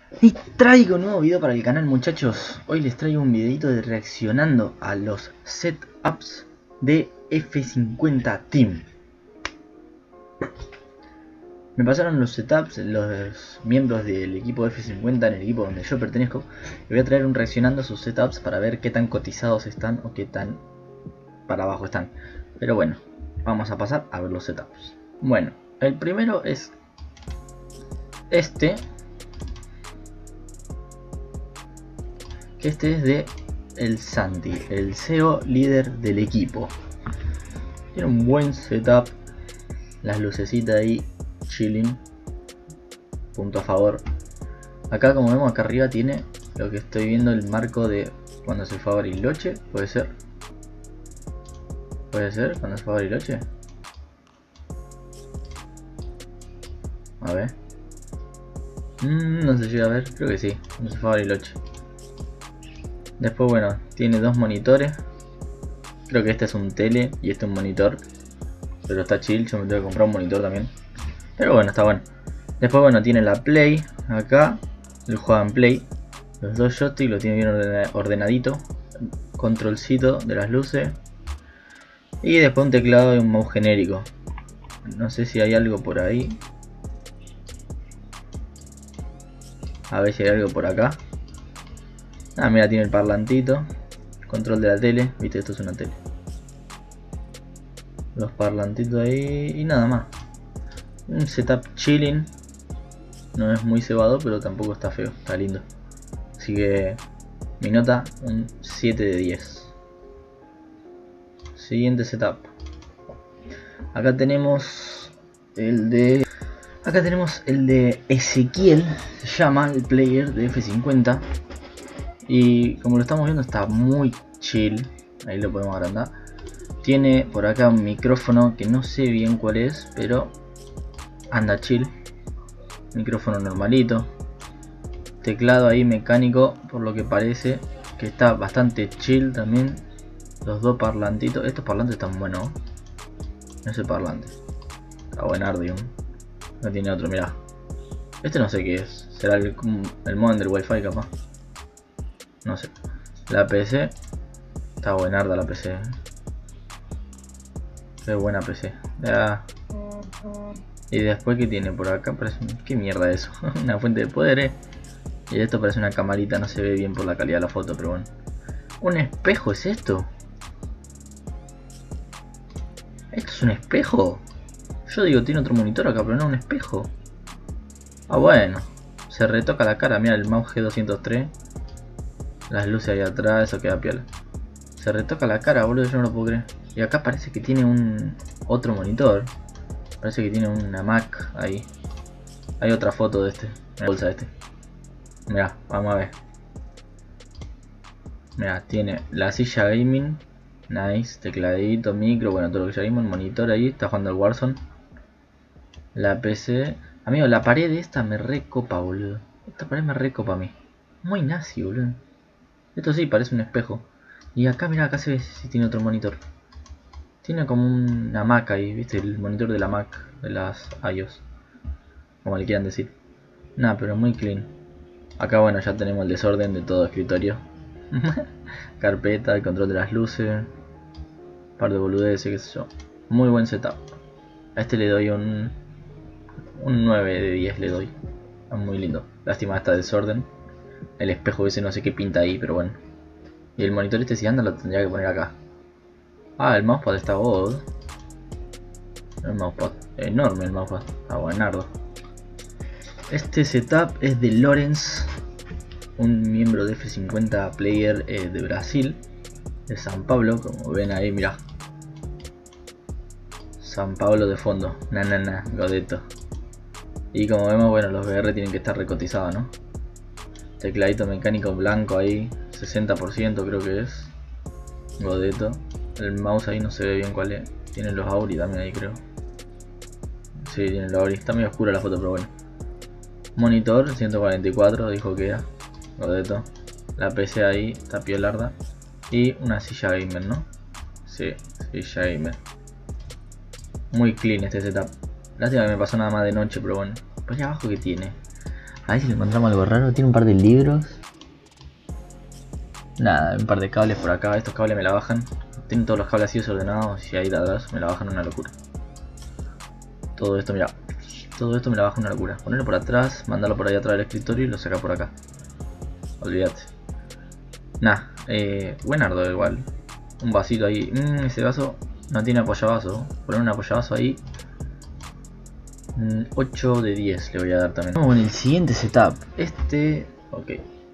Y traigo un nuevo video para el canal, muchachos. Hoy les traigo un videito de reaccionando a los setups de F50 Team. Me pasaron los setups, los miembros del equipo F50 en el equipo donde yo pertenezco. Y voy a traer un reaccionando a sus setups para ver qué tan cotizados están o qué tan para abajo están. Pero bueno, vamos a pasar a ver los setups. Bueno, el primero es este. Que este es de el Santi, el CEO líder del equipo. Tiene un buen setup, las lucecitas ahí, chilling, punto a favor. Acá, como vemos, acá arriba tiene lo que estoy viendo, el marco de cuando se fue a Bariloche. Puede ser cuando se fue a Bariloche. A ver, no se llega a ver, creo que sí, cuando se fue a Bariloche. Después, bueno, tiene dos monitores. Creo que este es un tele y este un monitor. Pero está chill, yo me tengo que comprar un monitor también. Pero bueno, está bueno. Después, bueno, tiene la Play. Acá, el juega en Play. Los dos joysticks lo tiene bien ordenadito. Controlcito de las luces. Y después un teclado y un mouse genérico. No sé si hay algo por ahí. A ver si hay algo por acá. Ah, mira, tiene el parlantito. Control de la tele. Viste, esto es una tele. Los parlantitos ahí y nada más. Un setup chilling. No es muy cebado, pero tampoco está feo. Está lindo. Así que mi nota, un 7 de 10. Siguiente setup. Acá tenemos el de... Acá tenemos el de Ezequiel. Se llama el player de F50. Y como lo estamos viendo, está muy chill. Ahí lo podemos agrandar. Tiene por acá un micrófono que no sé bien cuál es, pero anda chill. Micrófono normalito. Teclado ahí mecánico, por lo que parece, que está bastante chill también. Los dos parlantitos. Estos parlantes están buenos. Ese parlante está buenardo. No tiene otro, mirá. Este no sé qué es. Será el modem del wifi capaz. No sé. La PC está buenarda, la PC. Qué buena PC. Ya. Y después, ¿qué tiene por acá? Parece... ¿Qué mierda es eso? Una fuente de poder, Y esto parece una camarita. No se ve bien por la calidad de la foto, pero bueno. ¿Un espejo es esto? ¿Esto es un espejo? Yo digo, tiene otro monitor acá, pero no un espejo. Ah, bueno. Se retoca la cara. Mira el mouse G203. Las luces ahí atrás, eso queda piola. Se retoca la cara, boludo, yo no lo puedo creer. Y acá parece que tiene un otro monitor. Parece que tiene una Mac ahí. Hay otra foto de este, en la bolsa de este. Mirá, vamos a ver. Mirá, tiene la silla gaming. Nice, tecladito, micro, bueno, todo lo que ya vimos. El monitor ahí, está jugando al Warzone. La PC. Amigo, la pared esta me recopa, boludo. Esta pared me recopa a mí. Muy nazi, boludo. Esto sí, parece un espejo. Y acá, mira, acá se ve si tiene otro monitor. Tiene como una Mac ahí, ¿viste? El monitor de la Mac, de las iOS. Como le quieran decir. Nada, pero muy clean. Acá, bueno, ya tenemos el desorden de todo escritorio. Carpeta, el control de las luces. Un par de boludeces, qué sé yo. Muy buen setup. A este le doy un 9 de 10 le doy. Es muy lindo. Lástima esta desorden. El espejo ese no sé qué pinta ahí, pero bueno. Y el monitor este si anda lo tendría que poner acá. Ah, el mousepad está god. El mousepad, enorme el mousepad. Está buenardo. Este setup es de Lorenz, un miembro de F50 player de Brasil, de San Pablo, como ven ahí, mirá. San Pablo de fondo, godeto. Y como vemos, bueno, los VR tienen que estar recotizados, ¿no? Tecladito mecánico blanco ahí, 60% creo que es. Godeto. El mouse ahí no se ve bien cuál es. Tiene los Auri también ahí, creo. Sí, tiene los Auri. Está medio oscura la foto, pero bueno. Monitor 144, dijo que era. Godeto. La PC ahí, está piolarda. Y una silla gamer, ¿no? Sí, silla gamer. Muy clean este setup. Lástima que me pasó nada más de noche, pero bueno. Pues allá abajo, ¿qué tiene? A ver si le encontramos algo raro. Tiene un par de libros. Nada, un par de cables por acá. Estos cables me la bajan. Tienen todos los cables así desordenados y ahí de atrás me la bajan una locura. Todo esto, mira. Todo esto me la baja una locura. Ponerlo por atrás, mandarlo por ahí atrás del escritorio y lo saca por acá. Olvídate. Nah, buenardo igual. Un vasito ahí. Ese vaso no tiene apoyavaso. Poner un apoyavaso ahí. 8 de 10 le voy a dar también. Vamos con el siguiente setup. Ok.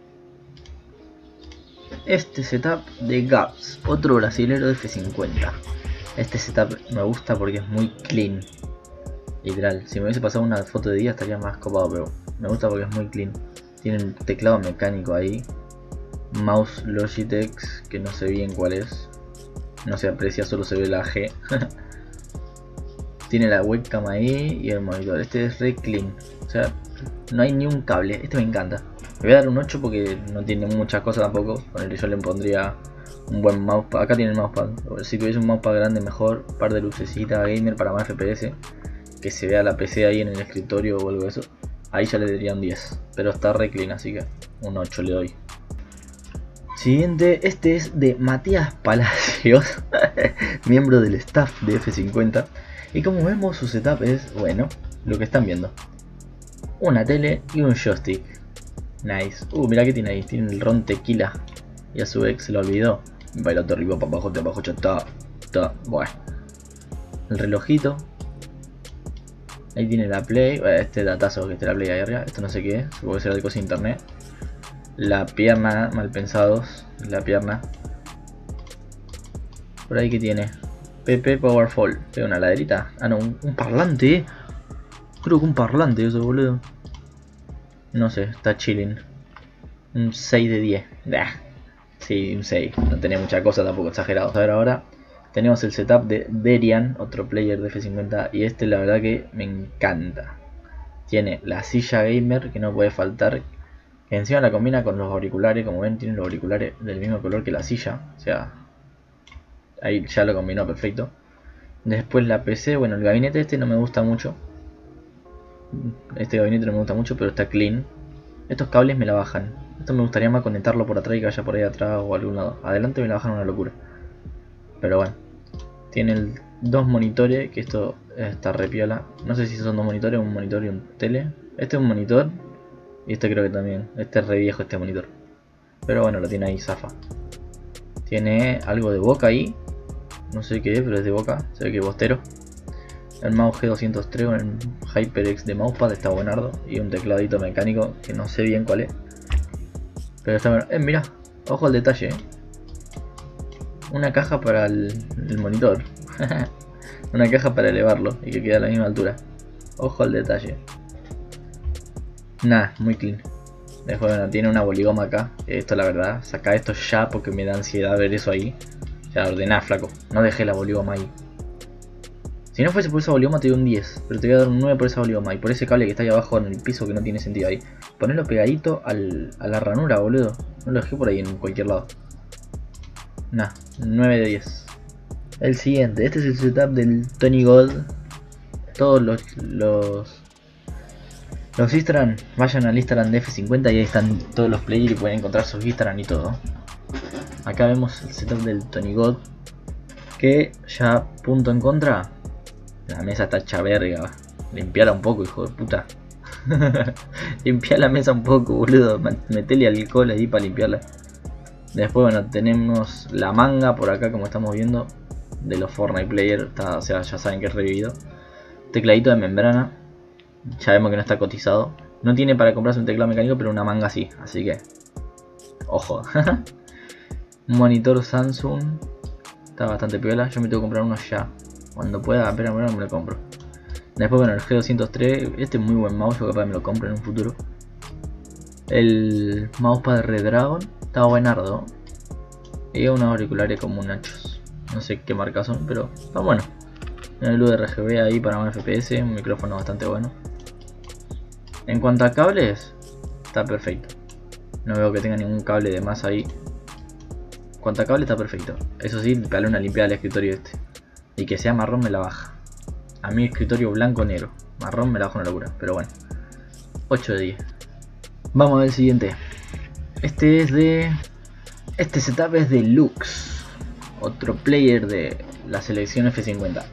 Este setup de Gaps, otro brasilero de F50. Este setup me gusta porque es muy clean. Literal, si me hubiese pasado una foto de día estaría más copado, pero me gusta porque es muy clean. Tiene un teclado mecánico ahí. Mouse Logitech, que no sé bien cuál es. No se aprecia, solo se ve la G. Tiene la webcam ahí y el monitor. Este es re clean. O sea, no hay ni un cable. Este me encanta. Le voy a dar un 8 porque no tiene muchas cosas tampoco. Con el que yo le pondría un buen mousepad. Acá tiene el mousepad. Si tuviese un mousepad grande mejor. Un par de lucecitas gamer para más FPS. Que se vea la PC ahí en el escritorio o algo de eso. Ahí ya le daría un 10. Pero está re clean, así que un 8 le doy. Siguiente, este es de Matías Palacios. Miembro del staff de F50. Y como vemos su setup es, bueno, lo que están viendo. Una tele y un joystick. Nice. Mira que tiene ahí, tiene el ron tequila. Y a su ex se lo olvidó. Baila todo arriba, para abajo, ya está. Bueno. El relojito. Ahí tiene la play, este datazo que está la play ahí arriba. Esto no sé qué es, supongo que será de cosa de internet. La pierna, mal pensados, la pierna. Por ahí que tiene PP Powerful, ¿es una laderita? Ah no, un parlante. Creo que un parlante eso, boludo. No sé, está chilling. Un 6 de 10. Sí, un 6. No tenía mucha cosa tampoco, exagerado. A ver ahora. Tenemos el setup de Derian, otro player de F50. Y este la verdad que me encanta. Tiene la silla gamer que no puede faltar. Que encima la combina con los auriculares. Como ven, tiene los auriculares del mismo color que la silla. O sea, ahí ya lo combinó perfecto. Después la PC, bueno, el gabinete este no me gusta mucho. Este gabinete no me gusta mucho, pero está clean. Estos cables me la bajan. Esto me gustaría más conectarlo por atrás y que vaya por ahí atrás o a algún lado. Adelante me la bajan una locura. Pero bueno. Tiene dos monitores, que esto está re piola. No sé si son dos monitores, un monitor y un tele. Este es un monitor. Y este creo que también. Este es re viejo este monitor. Pero bueno, lo tiene ahí, zafa. Tiene algo de boca ahí. No sé qué es, pero es de boca. Se ve que es bostero. El mouse G203 con el HyperX de mousepad está buenardo. Y un tecladito mecánico que no sé bien cuál es. Pero está bueno. Mira, ojo al detalle. Una caja para el monitor. Una caja para elevarlo y que quede a la misma altura. Ojo al detalle. Nah, muy clean. Después bueno, tiene una boligoma acá. Esto la verdad, saca esto ya porque me da ansiedad ver eso ahí. Ya ordená, flaco. No dejé la boligoma ahí. Si no fuese por esa boligoma te doy un 10. Pero te voy a dar un 9 por esa boligoma. Y por ese cable que está ahí abajo en el piso que no tiene sentido ahí. Ponelo pegadito a la ranura, boludo. No lo dejé por ahí en cualquier lado. Nah, 9 de 10. El siguiente, este es el setup del Tony God. Todos los Instagram, vayan al Instagram de F50 y ahí están todos los players y pueden encontrar sus Instagram y todo. Acá vemos el setup del Tony God. Que ya, punto en contra. La mesa está hecha verga. Limpiala un poco, hijo de puta. Limpiá la mesa un poco, boludo. Metele alcohol ahí para limpiarla. Después, bueno, tenemos la manga por acá, como estamos viendo, de los Fortnite Player. O sea, ya saben que es revivido. Tecladito de membrana. Ya vemos que no está cotizado. No tiene para comprarse un teclado mecánico, pero una manga sí. Así que, ojo. Un monitor Samsung. Está bastante piola. Yo me tengo que comprar uno ya. Cuando pueda, espera, me lo compro. Después, bueno, el G203. Este es muy buen mouse. Yo capaz me lo compro en un futuro. El mousepad de Redragon. Está buenardo. Y unos auriculares como nachos. No sé qué marca son, pero está bueno. El URGB ahí para más FPS. Un micrófono bastante bueno. En cuanto a cables, está perfecto. No veo que tenga ningún cable de más ahí. En cuanto a cable, está perfecto. Eso sí, pegarle una limpiada al escritorio este. Y que sea marrón me la baja. A mí escritorio blanco negro. Marrón me la baja una locura, pero bueno. 8 de 10. Vamos a ver el siguiente. Este setup es de Lux, otro player de la selección F50.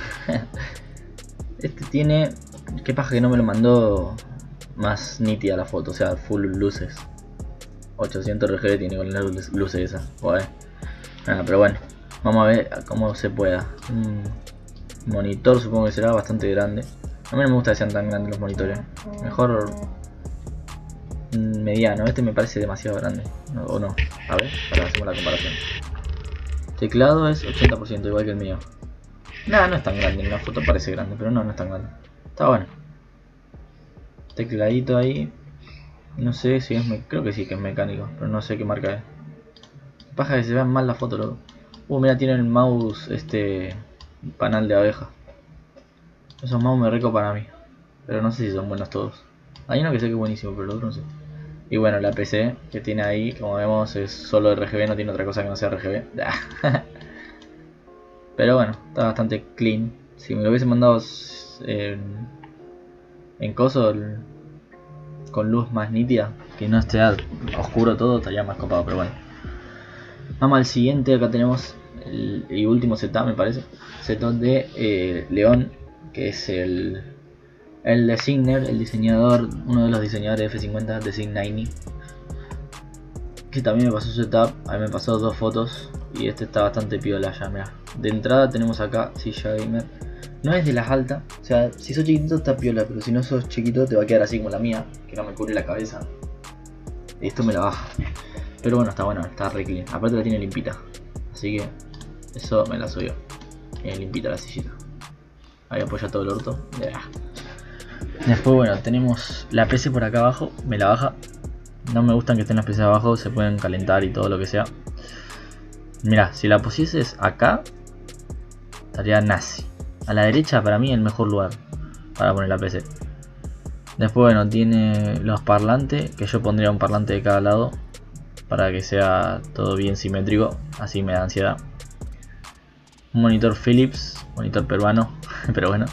Este tiene, qué paja que no me lo mandó más nítida la foto, o sea, full luces. 800 RGB tiene con las luces esas. Pero bueno, vamos a ver cómo se pueda. Monitor supongo que será bastante grande. A mí no me gusta que sean tan grandes los monitores. Mejor mediano. Este me parece demasiado grande. ¿O no? A ver, para hacer la comparación. Teclado es 80% igual que el mío. Nada, no es tan grande. En la foto parece grande, pero no es tan grande. Está bueno. Tecladito ahí. No sé si es... Creo que sí que es mecánico, pero no sé qué marca es. Paja que se vean mal la foto, loco. Mira, tiene el mouse panal de abeja. Esos mouse me recopan a mí, pero no sé si son buenos todos. Hay uno que sé que es buenísimo, pero el otro no sé. Y bueno, la PC que tiene ahí, como vemos, es solo RGB, no tiene otra cosa que no sea RGB. Pero bueno, está bastante clean. Si me lo hubiese mandado en coso, con luz más nítida, que no esté oscuro todo, estaría más copado, pero bueno. Vamos al siguiente. Acá tenemos el último setup, me parece. Setup de León, que es el designer, el diseñador, uno de los diseñadores de F50, Design90, que también me pasó su setup. A mí me pasó 2 fotos y este está bastante piola ya, mira. De entrada tenemos acá silla gamer. No es de las altas, o sea, si sos chiquitito está piola, pero si no sos chiquito te va a quedar así como la mía, que no me cubre la cabeza. Esto me la baja. Pero bueno, está bueno, está re clean. Aparte la tiene limpita, así que eso me la subió. Tiene limpita la sillita. Ahí apoya todo el orto. Después bueno, tenemos la PC por acá abajo, me la baja. No me gustan que estén las PC abajo, se pueden calentar y todo lo que sea. Mira, si la pusieses acá, estaría nazi. A la derecha para mí el mejor lugar para poner la PC. Después bueno, tiene los parlantes, que yo pondría un parlante de cada lado para que sea todo bien simétrico, así me da ansiedad. Un monitor Philips, monitor peruano, pero bueno.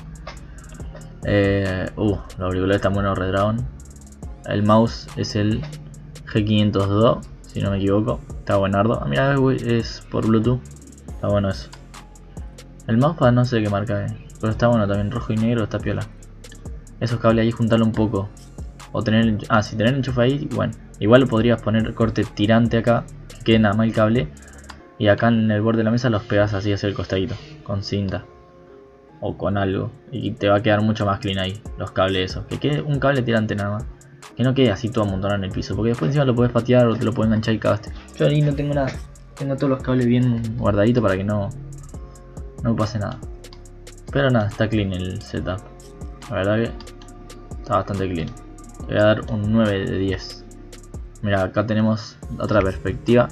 Los auriculares están buenos, Redragon. El mouse es el G502, si no me equivoco. Está buenardo. Mira, es por Bluetooth. Está bueno eso. El mousepad no sé qué marca es, pero está bueno también, rojo y negro, está piola. Esos cables ahí juntarlo un poco. O tener, si tener enchufe ahí, bueno. Igual podrías poner corte tirante acá, que quede nada más el cable. Y acá en el borde de la mesa los pegas así hacia el costadito, con cinta. O con algo. Y te va a quedar mucho más clean ahí, los cables esos. Que quede un cable tirante nada más. Que no quede así todo amontonado en el piso. Porque después encima lo puedes patear o te lo puedes enganchar y cagaste. Yo ahí no tengo nada. Tengo todos los cables bien guardaditos para que no pase nada. Pero nada, está clean el setup. La verdad que está bastante clean. Le voy a dar un 9 de 10. Mira, acá tenemos otra perspectiva.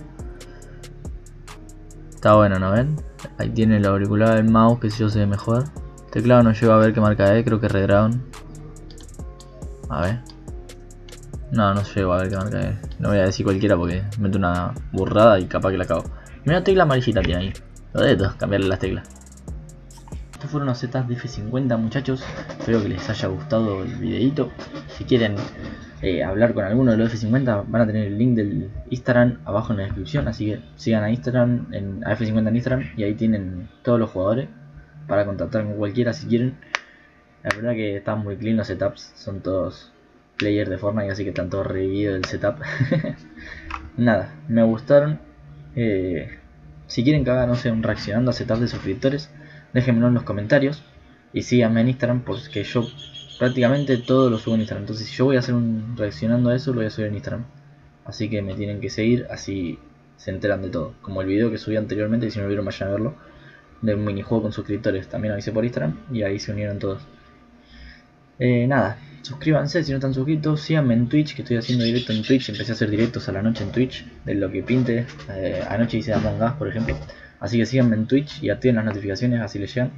Está bueno, ¿no ven? Ahí tiene el auricular, el mouse, que si yo se ve mejor. Teclado no llego a ver qué marca es, creo que es Redragon. A ver. No llego a ver qué marca es. No voy a decir cualquiera porque meto una burrada y capaz que la cago. Mira la tecla amarillita tiene ahí. Lo de todo, cambiarle las teclas. Estos fueron los setups de F50, muchachos. Espero que les haya gustado el videito. Si quieren hablar con alguno de los F50, van a tener el link del Instagram abajo en la descripción. Así que sigan a Instagram, a F50 en Instagram, y ahí tienen todos los jugadores para contactar con cualquiera si quieren. La verdad que están muy clean los setups, son todos players de Fortnite, así que están todos revividos del setup. Nada, me gustaron. Si quieren que haga, no sé, un reaccionando a setups de suscriptores, déjenmelo en los comentarios. Y síganme en Instagram, porque yo prácticamente todo lo subo en Instagram. Entonces si yo voy a hacer un reaccionando a eso, lo voy a subir en Instagram. Así que me tienen que seguir, así se enteran de todo. Como el video que subí anteriormente, y si no lo vieron vayan a verlo, de un minijuego con suscriptores. También avisé por Instagram y ahí se unieron todos. Nada, suscríbanse si no están suscritos. Síganme en Twitch, que estoy haciendo directo en Twitch. Empecé a hacer directos a la noche en Twitch, de lo que pinte. Anoche hice Among Us, por ejemplo. Así que síganme en Twitch y activen las notificaciones, así les llegan.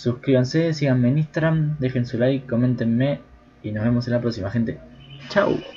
Suscríbanse, síganme en Instagram, dejen su like, coméntenme y nos vemos en la próxima, gente. Chao.